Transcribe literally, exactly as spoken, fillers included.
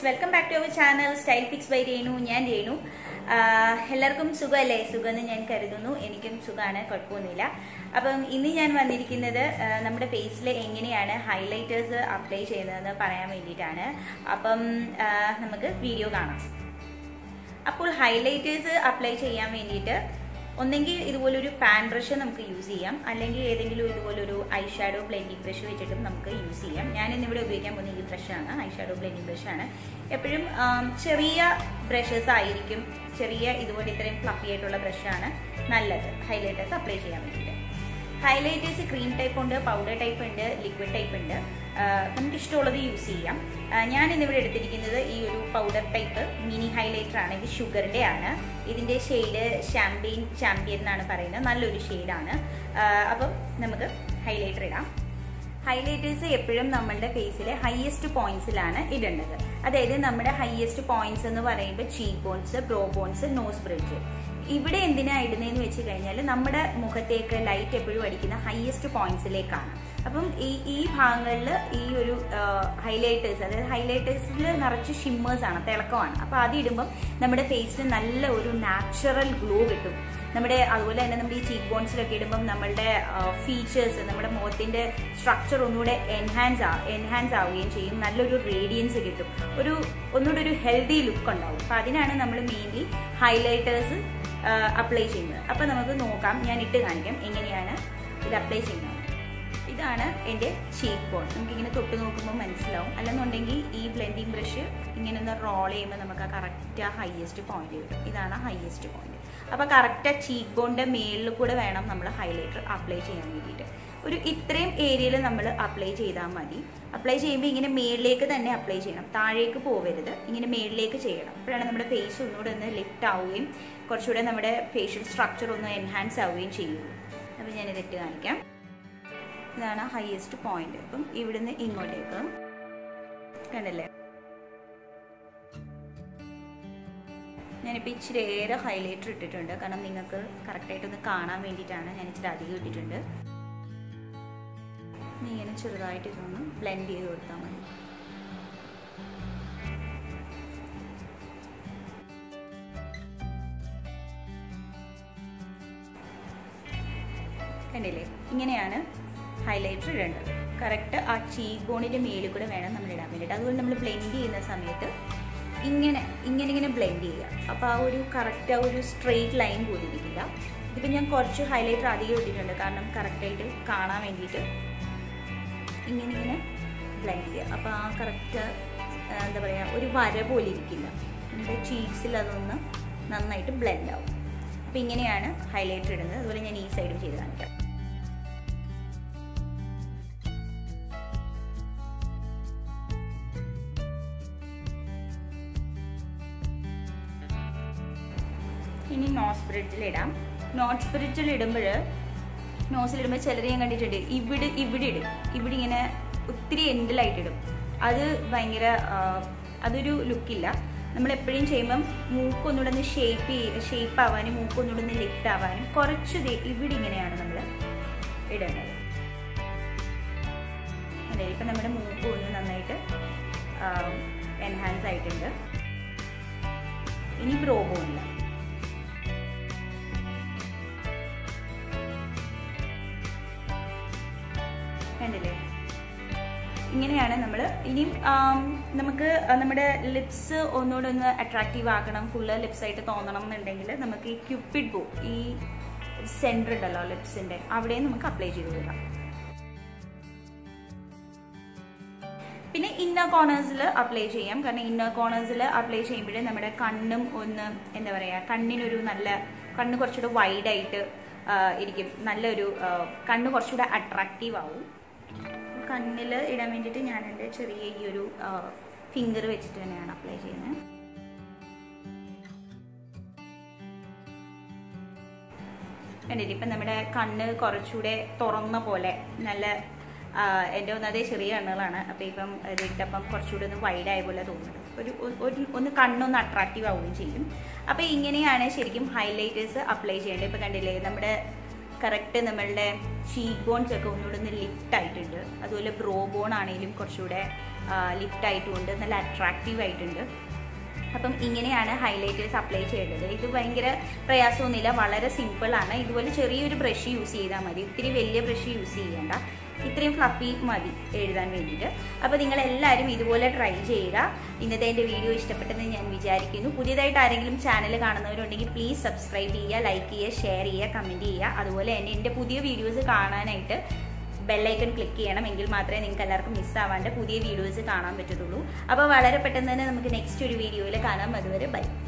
welcome back to our channel Style Picks by Renu. ഞാൻ രേണു. എല്ലാവർക്കും സുഖമല്ലേ? സുഖമെന്ന് ഞാൻ കരുതുന്നു. എനിക്കും സുഖമാണ്, കുഴപ്പമൊന്നുമില്ല. അപ്പം ഇന്ന് ഞാൻ വന്നിരിക്കുന്നത് നമ്മുടെ ഫേസിൽ എങ്ങനെയാണ് ഹൈലൈറ്റേഴ്സ് അപ്ലൈ ചെയ്യുന്നതെന്ന് പറയാൻ വേണ്ടിയിട്ടാണ്. അപ്പം നമുക്ക് വീഡിയോ കാണാം. അപ്പോൾ ഹൈലൈറ്റേഴ്സ് അപ്ലൈ ചെയ്യാൻ വേണ്ടിയിട്ട് ഒന്നെങ്കിൽ ഇതുപോലൊരു പാൻ ബ്രഷ് നമുക്ക് യൂസ് ചെയ്യാം, അല്ലെങ്കിൽ ഏതെങ്കിലും ഇതുപോലൊരു ഐ ഷാഡോ ബ്ലെൻഡിങ് ബ്രഷ് വെച്ചിട്ടും നമുക്ക് യൂസ് ചെയ്യാം. ഞാനിന്നിവിടെ ഉപയോഗിക്കാൻ പോകുന്ന ഈ ബ്രഷാണ്, ഐ ഷാഡോ ബ്ലെൻഡിങ് ബ്രഷാണ്. എപ്പോഴും ചെറിയ ബ്രഷസ് ആയിരിക്കും, ചെറിയ ഇതുപോലെ ഇത്രയും ഫ്ലഫി ആയിട്ടുള്ള ബ്രഷാണ് നല്ലത് ഹൈലൈറ്റേഴ്സ് അപ്ലൈ ചെയ്യാൻ വേണ്ടിയിട്ട്. ഹൈലൈറ്റേഴ്സ് ക്രീം ടൈപ്പ് ഉണ്ട്, പൗഡർ ടൈപ്പ് ഉണ്ട്, ലിക്വിഡ് ടൈപ്പ് ഉണ്ട്. നമുക്ക് ഇഷ്ടമുള്ളത് യൂസ് ചെയ്യാം. ഞാൻ ഇന്നിവിടെ എടുത്തിരിക്കുന്നത് ഈ ഒരു പൗഡർ ടൈപ്പ് മിനി ഹൈലൈറ്റർ ആണ്. ഇത് ഷുഗറിൻ്റെ ആണ്. ഇതിൻ്റെ ഷെയ്ഡ് ഷാമ്പെയിൻ ചാമ്പ്യൻ എന്നാണ് പറയുന്നത്. നല്ലൊരു ഷെയ്ഡാണ്. അപ്പം നമുക്ക് ഹൈലൈറ്റർ ഇടാം. ഹൈലൈറ്റേഴ്സ് എപ്പോഴും നമ്മളുടെ ഫേസിലെ ഹയസ്റ്റ് പോയിന്റ്സിലാണ് ഇടേണ്ടത്. അതായത് നമ്മുടെ ഹയസ്റ്റ് പോയിന്റ്സ് എന്ന് പറയുമ്പോൾ cheek bones, brow bones, nose bridge. ഇവിടെ എന്തിനാണ് ഇടുന്നതെന്ന് വെച്ച് കഴിഞ്ഞാൽ നമ്മുടെ മുഖത്തേക്ക് ലൈറ്റ് എപ്പോഴും അടിക്കുന്ന ഹയസ്റ്റ് പോയിന്റ്സിലേക്കാണ്. അപ്പം ഈ ഈ ഭാഗങ്ങളിൽ ഈ ഒരു ഹൈലൈറ്റേഴ്സ്, അതായത് ഹൈലൈറ്റേഴ്സിൽ നിറച്ച് ഷിമ്മേഴ്സ് ആണ്, തിളക്കമാണ്. അപ്പോൾ അത് ഇടുമ്പം നമ്മുടെ ഫേസിന് നല്ല ഒരു നാച്ചുറൽ ഗ്ലോ കിട്ടും. നമ്മുടെ അതുപോലെ തന്നെ നമ്മുടെ ഈ ചീക്ക് ബോൺസിലൊക്കെ ഇടുമ്പം നമ്മളുടെ ഫീച്ചേഴ്സ്, നമ്മുടെ മുഖത്തിൻ്റെ സ്ട്രക്ചർ ഒന്നുകൂടെ എൻഹാൻസ് ആ എൻഹാൻസ് ആവുകയും ചെയ്യും. നല്ലൊരു റേഡിയൻസ് കിട്ടും, ഒരു ഒന്നുകൂടെ ഒരു ഹെൽത്തി ലുക്ക് ഉണ്ടാവും. അപ്പം അതിനാണ് നമ്മൾ മെയിൻലി ഹൈലൈറ്റേഴ്സ് അപ്ലൈ ചെയ്യുന്നത്. അപ്പം നമുക്ക് നോക്കാം, ഞാൻ ഇട്ട് കാണിക്കാം എങ്ങനെയാണ് ഇത് അപ്ലൈ ചെയ്യുന്നത്. ഇതാണ് എൻ്റെ ചീക്ക് ബോൺ. നമുക്കിങ്ങനെ തൊട്ട് നോക്കുമ്പോൾ മനസ്സിലാവും. അല്ലെന്നുണ്ടെങ്കിൽ ഈ ബ്ലെൻഡിങ് ബ്രഷ് ഇങ്ങനെ ഒന്ന് റോൾ ചെയ്യുമ്പോൾ നമുക്ക് ആ കറക്റ്റ് ആ ഹയസ്റ്റ് പോയിന്റ് കിട്ടും. ഇതാണ് ഹയസ്റ്റ് പോയിന്റ്. അപ്പോൾ കറക്റ്റ് ആ ചീക്ക് ബോണിൻ്റെ മേളിൽ കൂടെ വേണം നമ്മൾ ഹൈലൈറ്റർ അപ്ലൈ ചെയ്യാൻ വേണ്ടിയിട്ട്. ഒരു ഇത്രയും ഏരിയയിൽ നമ്മൾ അപ്ലൈ ചെയ്താൽ മതി. അപ്ലൈ ചെയ്യുമ്പോൾ ഇങ്ങനെ മേളിലേക്ക് തന്നെ അപ്ലൈ ചെയ്യണം, താഴേക്ക് പോവരുത്. ഇങ്ങനെ മേളിലേക്ക് ചെയ്യണം. അപ്പോഴാണ് നമ്മുടെ ഫേസ് ഒന്നുകൂടെ ഒന്ന് ലിഫ്റ്റ് ആവുകയും കുറച്ചുകൂടെ നമ്മുടെ ഫേഷ്യൽ സ്ട്രക്ചർ ഒന്ന് എൻഹാൻസ് ആവുകയും ചെയ്യുള്ളൂ. അപ്പോൾ ഞാനിത് ഇട്ട് കാണിക്കാം. ഇതാണ് ഹയസ്റ്റ് പോയിന്റ്. അപ്പം ഇവിടുന്ന് ഇങ്ങോട്ടേക്ക് കണ്ടല്ലേ. ഞാനിപ്പോൾ ഇച്ചിരി ഏറെ ഹൈലൈറ്റർ ഇട്ടിട്ടുണ്ട്, കാരണം നിങ്ങൾക്ക് കറക്റ്റായിട്ടൊന്ന് കാണാൻ വേണ്ടിയിട്ടാണ് ഞാൻ ഇച്ചിരി അധികം ഇട്ടിട്ടുണ്ട്. ഇനി ഇങ്ങനെ ചെറുതായിട്ട് ഇതൊന്ന് ബ്ലെൻഡ് ചെയ്ത് കൊടുത്താൽ മതി. കണ്ടില്ലേ, ഇങ്ങനെയാണ് ഹൈലൈറ്റർ ഇടേണ്ടത്. കറക്റ്റ് ആ ചീക്ക് ബോണിൻ്റെ മേലിൽ കൂടെ വേണം നമ്മൾ ഇടാൻ വേണ്ടിയിട്ട്. അതുപോലെ നമ്മൾ ബ്ലെൻഡ് ചെയ്യുന്ന സമയത്ത് ഇങ്ങനെ ഇങ്ങനെ ഇങ്ങനെ ബ്ലെൻഡ് ചെയ്യുക. അപ്പോൾ ആ ഒരു കറക്റ്റ് ആ ഒരു സ്ട്രെയിറ്റ് ലൈൻ പോലിരിക്കില്ല. ഇതിപ്പോൾ ഞാൻ കുറച്ച് ഹൈലൈറ്റർ അധികം ഇട്ടിട്ടുണ്ട്, കാരണം കറക്റ്റായിട്ട് കാണാൻ വേണ്ടിയിട്ട്. ഇങ്ങനെ ഇങ്ങനെ ബ്ലെൻഡ് ചെയ്യുക. അപ്പോൾ ആ കറക്റ്റ് എന്താ പറയുക, ഒരു വര പോലെ ഇരിക്കില്ല. നമ്മുടെ ചീക്സിൽ അതൊന്ന് നന്നായിട്ട് ബ്ലെൻഡ് ആവും. അപ്പോൾ ഇങ്ങനെയാണ് ഹൈലൈറ്റർ ഇടുന്നത്. അതുപോലെ ഞാൻ ഈ സൈഡും ചെയ്ത് കാണിക്കാം. ഇനി നോസ് ബ്രിഡ്ജിലിടാം. നോസ് ബ്രിഡ്ജിൽ ഇടുമ്പോൾ നോസിലിടുമ്പോൾ ചിലർ ഞാൻ കണ്ടിട്ടുണ്ട് ഇവിടെ ഇവിടെ ഇടും, ഇവിടെ ഇങ്ങനെ ഒത്തിരി എൻഡിലായിട്ടിടും. അത് ഭയങ്കര അതൊരു ലുക്കില്ല. നമ്മളെപ്പോഴും ചെയ്യുമ്പം മൂക്കൊന്നുകൂടെ ഒന്ന് ഷേപ്പ് ഷേപ്പ് ആവാനും മൂക്കൊന്നുകൂടെ ഒന്ന് ലിഫ്റ്റ് ആവാനും കുറച്ച് ഇവിടെ ഇങ്ങനെയാണ് നമ്മൾ ഇടേണ്ടത്. അതെ, ഇപ്പം നമ്മുടെ മൂക്ക് ഒന്ന് നന്നായിട്ട് എൻഹാൻസ് ആയിട്ടുണ്ട്. ഇനി ബ്രോ ബോണില്ല. കണ്ടില്ലേ, ഇങ്ങനെയാണ് നമ്മൾ. ഇനിയും നമുക്ക് നമ്മുടെ ലിപ്സ് ഒന്നുകൂടെ ഒന്ന് അട്രാക്റ്റീവ് ആക്കണം, ഫുള്ള് ലിപ്സായിട്ട് തോന്നണം എന്നുണ്ടെങ്കിൽ നമുക്ക് ഈ ക്യൂപ്പിഡ് ബോ, ഈ സെൻറ്റർ ഉണ്ടല്ലോ ലിപ്സിൻ്റെ, അവിടെയും നമുക്ക് അപ്ലൈ ചെയ്ത് കൊടുക്കാം. പിന്നെ ഇന്നർ കോർണേഴ്സിൽ അപ്ലൈ ചെയ്യാം, കാരണം ഇന്നർ കോർണേഴ്സിൽ അപ്ലൈ ചെയ്യുമ്പോഴേ നമ്മുടെ കണ്ണും ഒന്ന് എന്താ പറയുക, കണ്ണിനൊരു നല്ല, കണ്ണ് കുറച്ചുകൂടെ വൈഡായിട്ട് ഇരിക്കും. നല്ലൊരു കണ്ണ് കുറച്ചുകൂടെ അട്രാക്റ്റീവ് ആവും. കണ്ണിൽ ഇടാൻ വേണ്ടിയിട്ട് ഞാൻ എൻ്റെ ചെറിയ ഈ ഒരു ഫിംഗർ വെച്ചിട്ട് തന്നെയാണ് അപ്ലൈ ചെയ്യുന്നത്. കണ്ടില്ലേ, ഇപ്പം നമ്മുടെ കണ്ണ് കുറച്ചുകൂടെ തുറന്ന പോലെ നല്ല, എൻ്റെ ഒന്നതേ ചെറിയ കണ്ണുകളാണ്. അപ്പോൾ ഇപ്പം ഇത് ഇട്ടപ്പം കുറച്ചുകൂടെ ഒന്ന് വൈഡായ പോലെ തോന്നുന്നത്. ഒരു ഒന്ന് കണ്ണൊന്ന് അട്രാക്റ്റീവ് ആവുകയും ചെയ്യും. അപ്പോൾ ഇങ്ങനെയാണ് ശരിക്കും ഹൈലൈറ്റേഴ്സ് അപ്ലൈ ചെയ്യേണ്ടത്. ഇപ്പോൾ കണ്ടില്ലേ, നമ്മുടെ കറക്റ്റ് നമ്മളുടെ ചീക്ക് ബോൺസ് ഒക്കെ ഒന്നുകൂടെ ഒന്ന് ലിഫ്റ്റ് ആയിട്ടുണ്ട്. അതുപോലെ ബ്രോ ബോൺ ആണെങ്കിലും കുറച്ചുകൂടെ ലിഫ്റ്റ് ആയിട്ടുമുണ്ട്, നല്ല അട്രാക്റ്റീവ് ആയിട്ടുണ്ട്. അപ്പം ഇങ്ങനെയാണ് ഹൈലൈറ്റേഴ്സ് അപ്ലൈ ചെയ്യേണ്ടത്. ഇത് ഭയങ്കര പ്രയാസമൊന്നുമില്ല, വളരെ സിമ്പിളാണ്. ഇതുപോലെ ചെറിയൊരു ബ്രഷ് യൂസ് ചെയ്താൽ മതി, ഒത്തിരി വലിയ ബ്രഷ് യൂസ് ചെയ്യേണ്ട, ഇത്രയും ഫ്ലഫി മതി എഴുതാൻ വേണ്ടിയിട്ട്. അപ്പോൾ നിങ്ങളെല്ലാവരും ഇതുപോലെ ട്രൈ ചെയ്യുക. ഇന്നത്തെ എൻ്റെ വീഡിയോ ഇഷ്ടപ്പെട്ടെന്ന് ഞാൻ വിചാരിക്കുന്നു. പുതിയതായിട്ട് ആരെങ്കിലും ചാനൽ കാണുന്നവരുണ്ടെങ്കിൽ പ്ലീസ് സബ്സ്ക്രൈബ് ചെയ്യുക, ലൈക്ക് ചെയ്യുക, ഷെയർ ചെയ്യുക, കമൻറ്റ് ചെയ്യുക. അതുപോലെ തന്നെ എൻ്റെ പുതിയ വീഡിയോസ് കാണാനായിട്ട് ബെല്ലൈക്കൺ ക്ലിക്ക് ചെയ്യണം, എങ്കിൽ മാത്രമേ നിങ്ങൾക്ക് എല്ലാവർക്കും മിസ്സാവാണ്ട് പുതിയ വീഡിയോസ് കാണാൻ പറ്റത്തുള്ളൂ. അപ്പോൾ വളരെ പെട്ടെന്ന് തന്നെ നമുക്ക് നെക്സ്റ്റ് ഒരു വീഡിയോയിൽ കാണാം. അതുവരെ ബൈ.